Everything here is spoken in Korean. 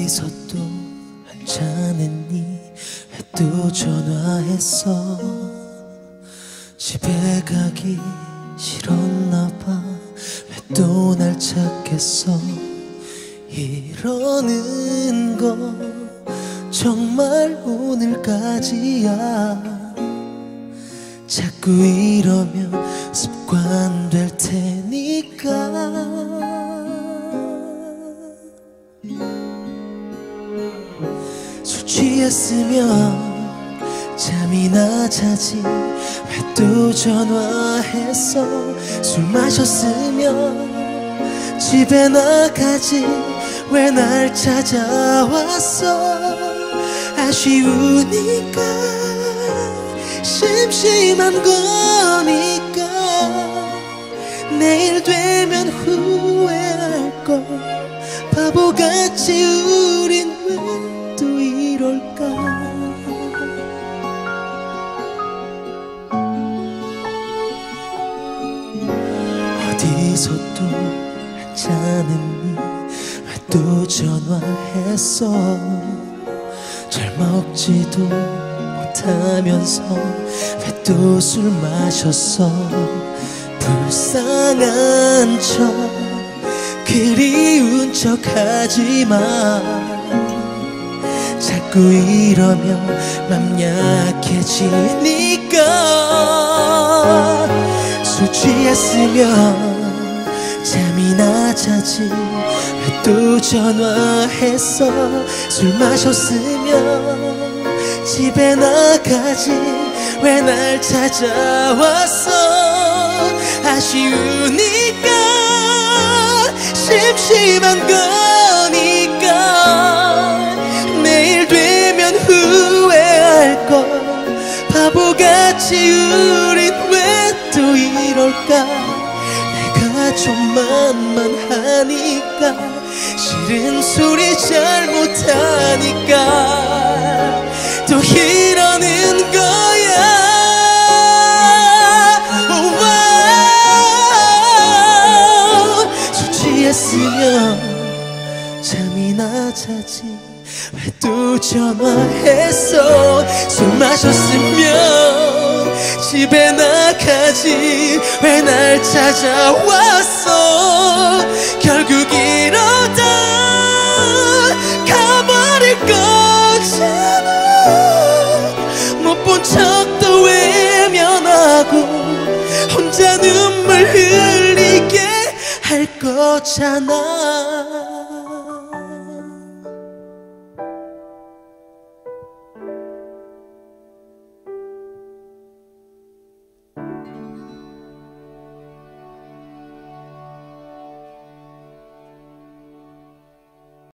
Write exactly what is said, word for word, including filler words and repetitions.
어디서 또 한잔했니? 왜 또 전화했어? 집에 가기 싫었나봐. 왜 또 날 찾겠어? 이러는 거 정말 오늘까지야. 자꾸 이러면 습관 될 테니까. 술 취했으면 잠이나 자지. 왜 또 전화했어? 술 마셨으면 집에 나가지. 왜 날 찾아왔어? 아쉬우니까, 심심한 거니까. 내일 되면 후회할걸. 바보같이 우린 왜 또 이럴까? 어디서 또 한잔했니? 왜 또 전화했어? 잘 먹지도 못하면서 왜 또 술 마셨어? 불쌍한 척 그리운 척 하지마. 자꾸 이러면 맘 약해지니까. 술 취했으면 잠이나 자지. 왜 또 전화했어? 술 마셨으면 집에 나가지. 왜 날 찾아왔어? 아쉬우니까, 심심한 거니까. 내일 되면 후회할걸. 바보같이 우린 왜 또 이럴까? 내가 좀 만만하니까, 싫은 소리 잘 못하니까 또 이러는 거야. 술 취했으면 잠이나 자지. 왜 또 전화했어? 술 마셨으면 집에 나가지. 왜 날 찾아왔어? 결국 이러다 가버릴 거잖아. 못 본 척도 외면하고 혼자 눈물 흘리게 할 거잖아.